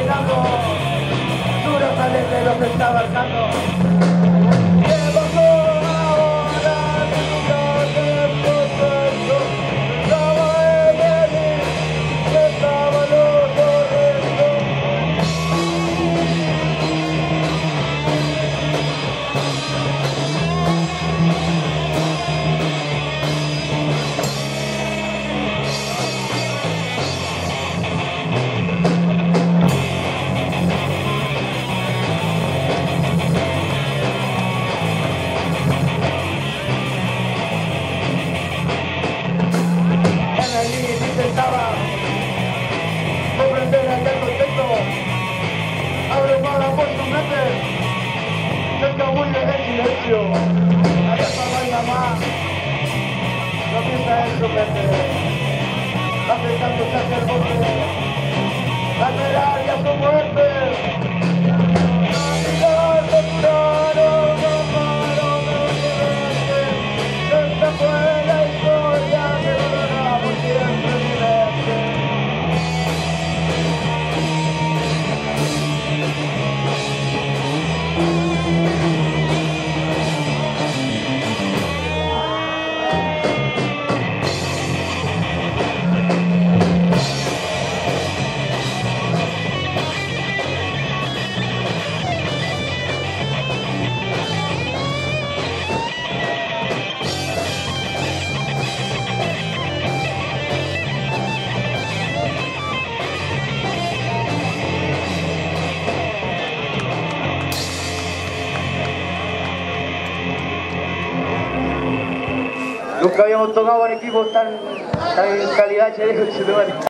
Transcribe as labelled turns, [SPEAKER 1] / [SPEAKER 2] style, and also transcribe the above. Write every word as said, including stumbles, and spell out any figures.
[SPEAKER 1] llegando, duro sale de lo que está abarcando. Intentaba comprender aquel contexto, abrumada por su mente, se escabulle en silencio, allá no baila más, no piensa en su mente, acercándose hacia el bosque, a esperar y a su muerte. Nunca habíamos tocado en equipos tan, tan en calidad, che,